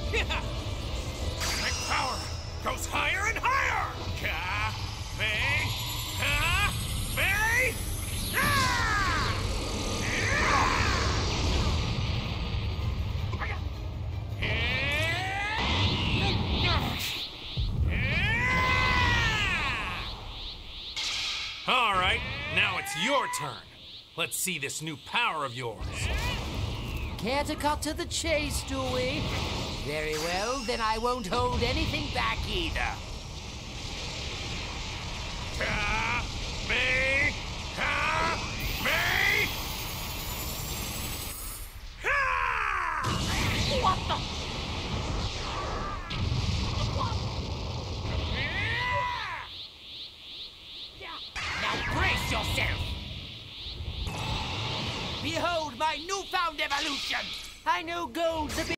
My power goes higher and higher! Ka, May, Ha, May, Ah! All right, now it's your turn. Let's see this new power of yours. Care to cut to the chase, do we? Very well, then I won't hold anything back either. Ka, May, Ha, May, Ha! What the? Now brace yourself! Behold my newfound evolution! I know gold's a bit